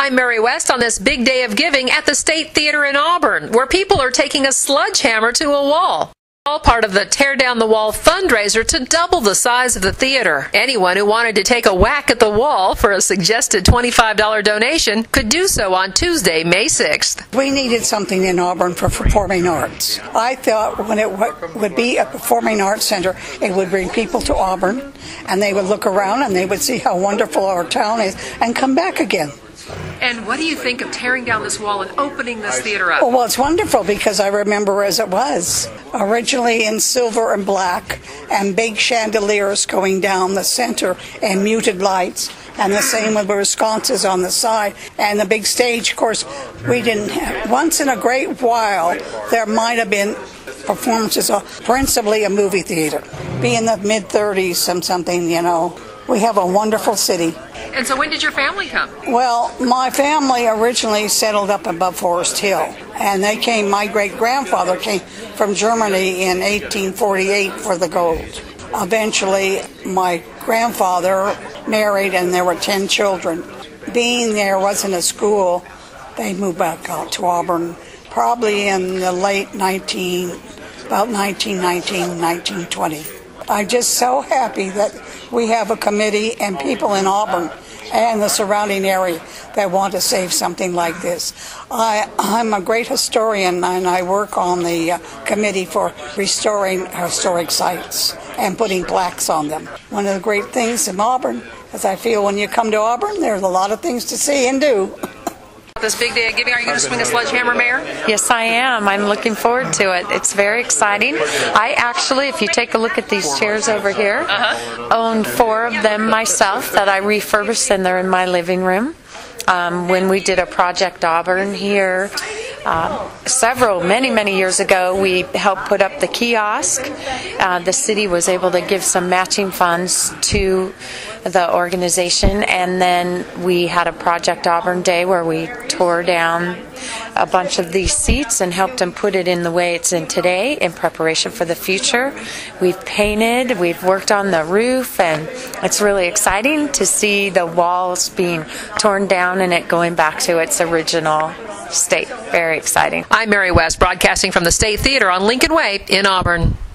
I'm Mary West on this big day of giving at the State Theater in Auburn, where people are taking a sledgehammer to a wall. All part of the Tear Down the Wall fundraiser to double the size of the theater. Anyone who wanted to take a whack at the wall for a suggested $25 donation could do so on Tuesday, May 6th. We needed something in Auburn for performing arts. I thought when it would be a performing arts center, it would bring people to Auburn, and they would look around and they would see how wonderful our town is and come back again. And what do you think of tearing down this wall and opening this theater up? Well, it's wonderful because I remember as it was. Originally in silver and black, and big chandeliers going down the center and muted lights. And the same with the sconces on the side. And the big stage, of course, we didn't have. Once in a great while, there might have been performances of principally a movie theater. Be in the mid-30s and something, you know. We have a wonderful city. And so when did your family come? Well, my family originally settled up above Forest Hill. And they came, my great-grandfather came from Germany in 1848 for the gold. Eventually, my grandfather married and there were 10 children. Being there wasn't a school, they moved back out to Auburn, probably in the late about 1919, 1920. I'm just so happy that we have a committee and people in Auburn and the surrounding area that want to save something like this. I'm a great historian, and I work on the committee for restoring historic sites and putting plaques on them. One of the great things in Auburn is I feel when you come to Auburn, there's a lot of things to see and do. This big day of giving, are you going to swing a sledgehammer, Mayor? Yes, I am. I'm looking forward to it. It's very exciting. I actually, if you take a look at these chairs over here, own 4 of them myself that I refurbished, and they're in my living room. When we did a Project Auburn here many years ago, we helped put up the kiosk. The city was able to give some matching funds to the organization, and then we had a Project Auburn Day where we tore down a bunch of these seats and helped them put it in the way it's in today in preparation for the future. We've painted, we've worked on the roof, and it's really exciting to see the walls being torn down and it going back to its original state. Very exciting. I'm Mary West, broadcasting from the State Theater on Lincoln Way in Auburn.